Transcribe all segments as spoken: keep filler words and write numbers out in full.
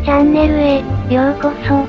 チャンネルへようこそ。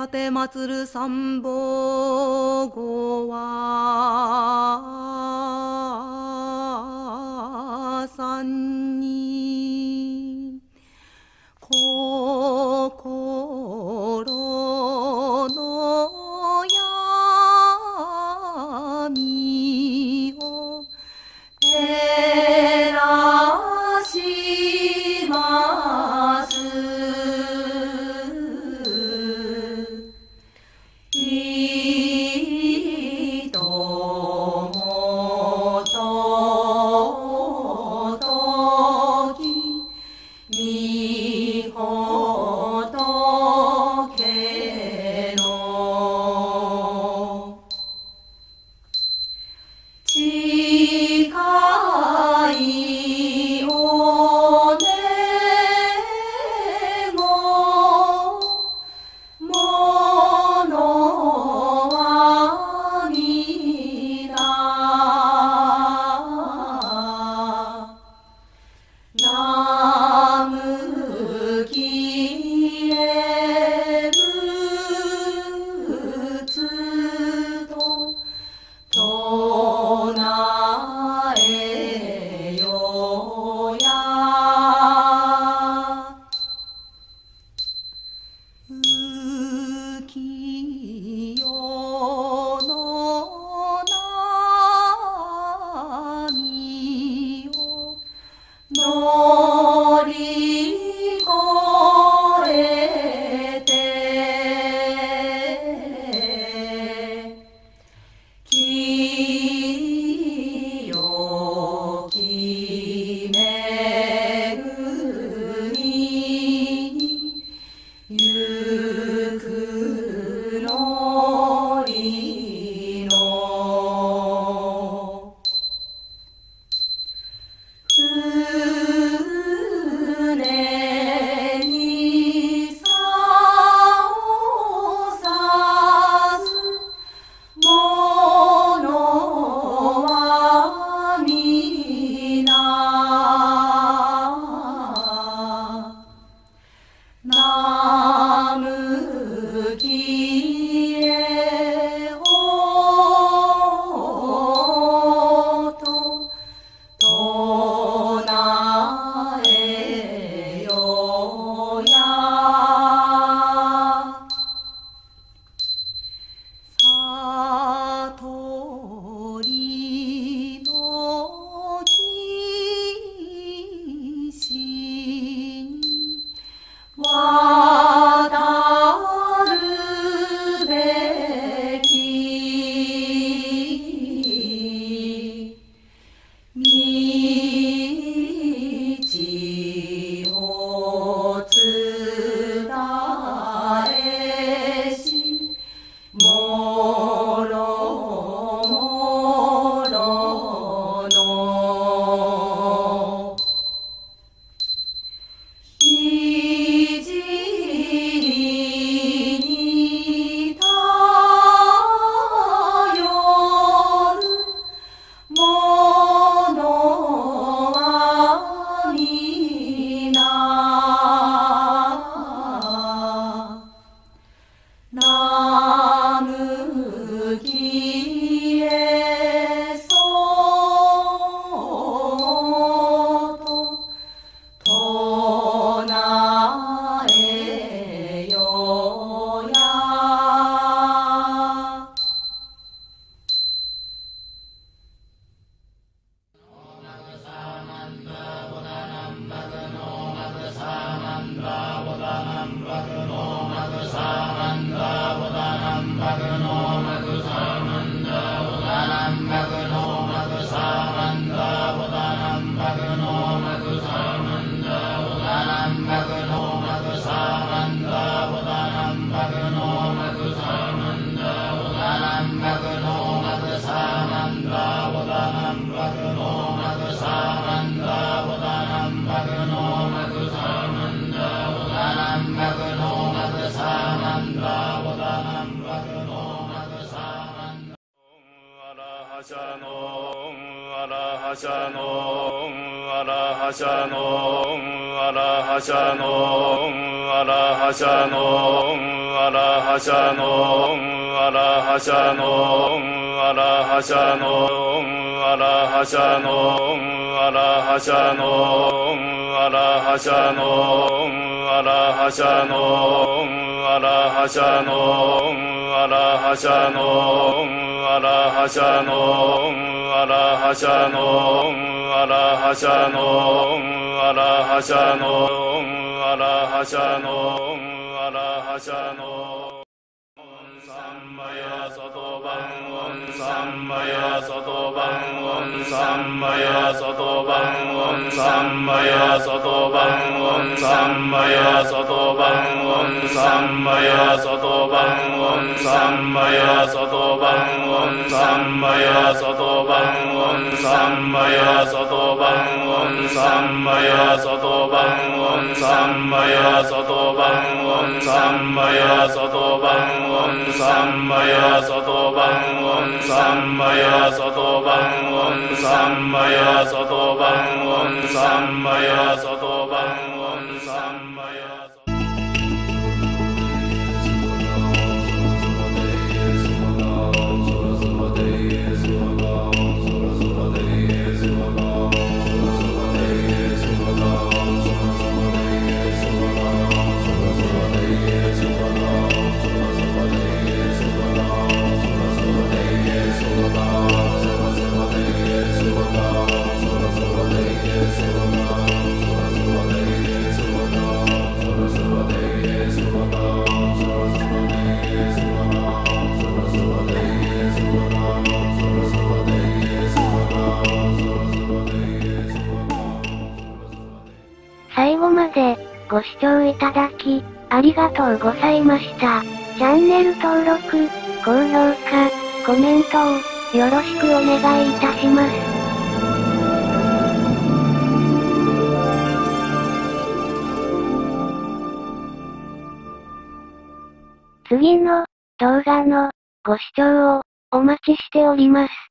て祀る三宝語は三人心の闇を照らします。いともとときみほとけの近いおねごものはみな南無帰依仏ととなえよや浮世の波を乗り越えて清きめぐみにゆくのりの船にさおさすものはみな南無帰依おととなえよや悟りの岸に渡るべき道を伝えしもろもろのいじりに頼るものはみな南無帰依そととなえよやはしゃのあらはしゃのあらはしゃのあらはしゃのあらはしゃのあらはしゃのあらはしゃのあらはしゃのあらはしゃのあらはしゃのあらはしゃのあらはしゃのあらはしゃのあらはしゃのあらはしゃのあらはしゃのあらはしゃのあらはしゃのあらはしゃのあらはしゃのさんまや外番音さんまや外番音さんまや外番音さんまや外番音さんまや外番音さんまや外番音さんまや外番音さんまや外番音さんまや外番音さんまや外番音さんまや外番音さんまや外番音さんまや外番音さんまや外番音さんまや外番音さんまや外番音さんまや最後までご視聴いただきありがとうございました。チャンネル登録、高評価、コメントをよろしくお願いいたします。次の動画のご視聴をお待ちしております。